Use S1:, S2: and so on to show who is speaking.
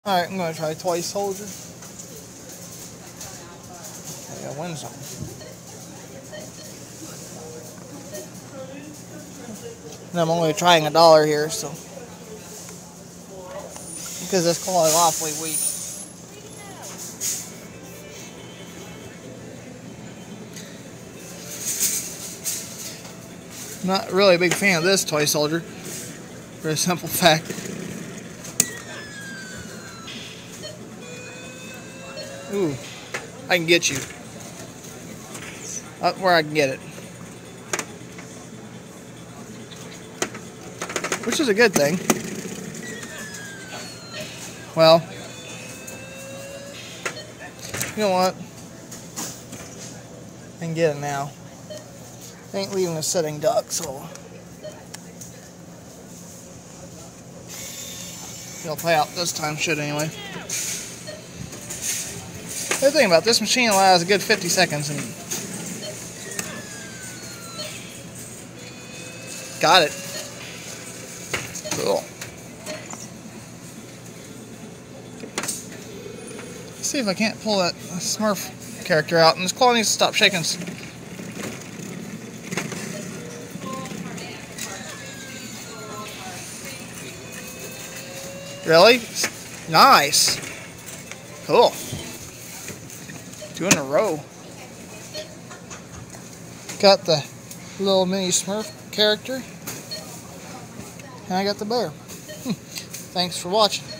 S1: Alright, I'm going to try Toy Soldier. I gotta win something. And I'm only trying $1 here, so. Because this claw is awfully weak. Not really a big fan of this Toy Soldier. For a simple fact. Ooh, I can get you. Up where I can get it. Which is a good thing. Well, you know what? I can get it now. I ain't leaving a sitting duck, so it'll play out this time, should anyway. The thing about this machine allows a good 50 seconds and got it. Cool. Let's see if I can't pull that Smurf character out, and this claw needs to stop shaking. Really? Nice. Cool. 2 in a row. Got the little mini Smurf character. And I got the bear. Thanks for watching.